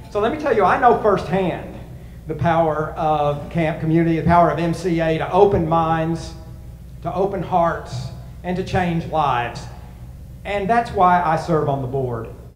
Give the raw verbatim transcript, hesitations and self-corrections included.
So let me tell you, I know firsthand the power of camp community, the power of M C A to open minds, to open hearts, and to change lives. And that's why I serve on the board.